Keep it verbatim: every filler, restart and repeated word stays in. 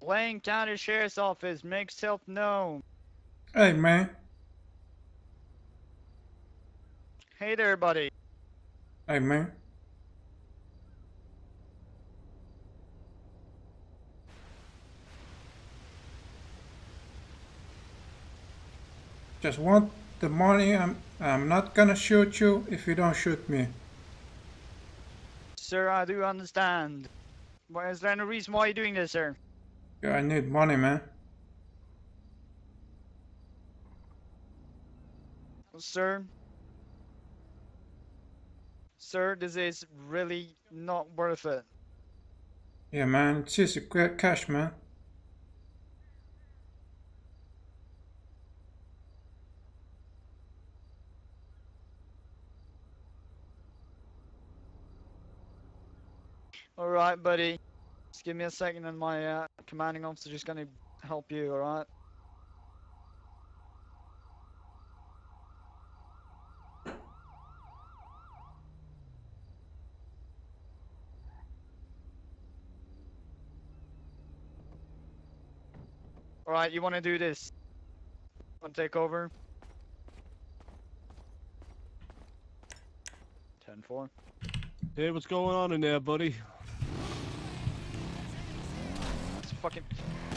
Blaine County Sheriff's Office makes self known. Hey, man. Hey there, buddy. Hey, man. Just want the money. I'm, I'm not gonna shoot you if you don't shoot me. Sir, I do understand. But is there any reason why you're doing this, sir? Yeah, I need money, man. Sir? Sir, this is really not worth it. Yeah, man. It's easy cash, man. Alright, buddy. Just give me a second and my uh, commanding officer just gonna help you, alright? Alright, you wanna do this? Wanna take over? ten four. Hey, what's going on in there, buddy? It's fucking...